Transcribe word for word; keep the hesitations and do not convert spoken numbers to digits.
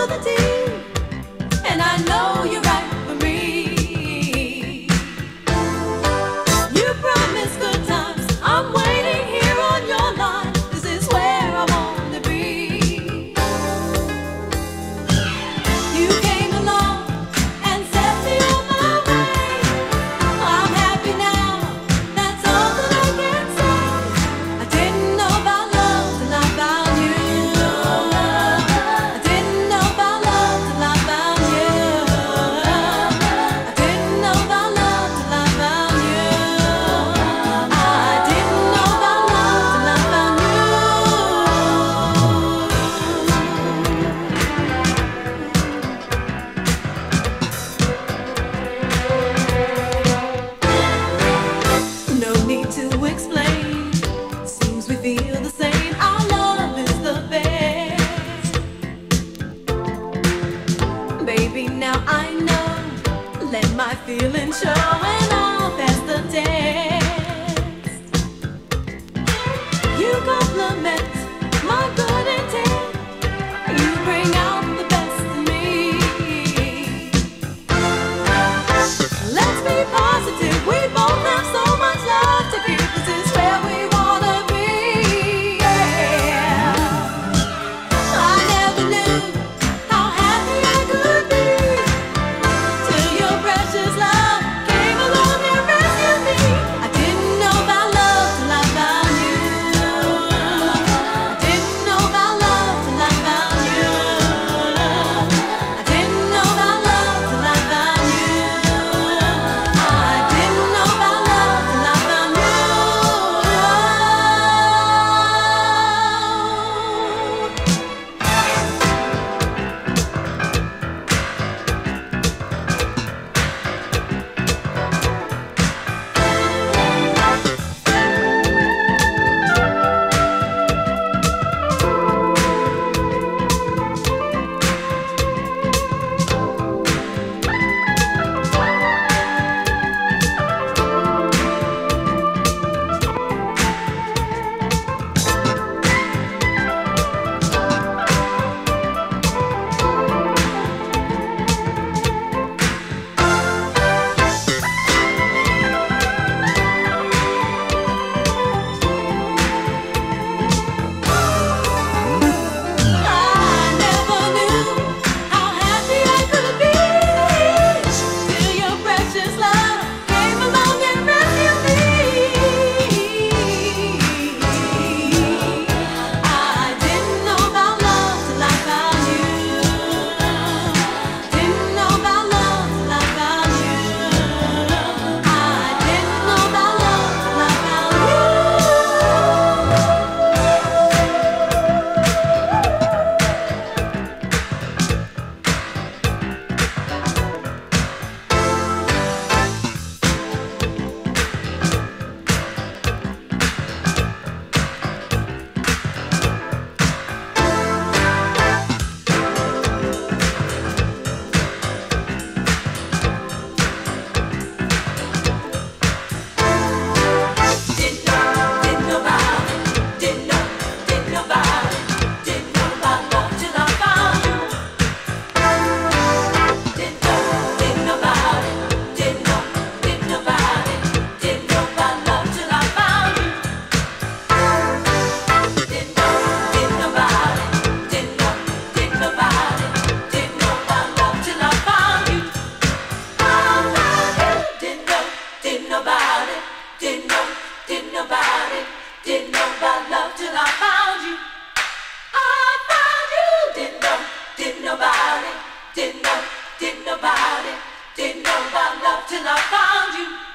the T, and I know you're right for me. You promised good times, I'm waiting here on your line. This is where I want to be. You came along and set me on my way. I'm happy now, that's all that I can say. I didn't know about love till I found you. I didn't know about love till I found you. I didn't know about love till I found you. I didn't know about love till I found you. No need to explain. Seems we feel the same. Our love is the best. Baby, now I know. Let my feelings show and I'll pass the test. You compliment my good intent. You bring out the best in me. Let's be positive. We both have so much love to give. This is where we wanna be. Yeah. I never knew how happy I could be till your precious love came along and rescued me. I didn't know about love till I found you. I didn't know about love till I found you. I didn't know about love till I found you. I didn't know about love till I found you. I never knew how happy I could be till your precious love came along and rescued me. I didn't know about love till I found you. Didn't know about love till I found you. I didn't know about love till I found you. Didn't know, didn't know about it. Didn't know, didn't know about it. Didn't know about love till I found you. Didn't know, didn't know about it. Didn't know, didn't know about it. Didn't know about love till I found you. Didn't know, didn't know about it. Didn't know, didn't know about it. Didn't know about love till I found you. I found you. Didn't know, didn't know about it. Didn't know, didn't know about it. Didn't know about love till I found you. I found you. Didn't know, didn't know about it. Didn't know, didn't know about it. Didn't know about love till I found you.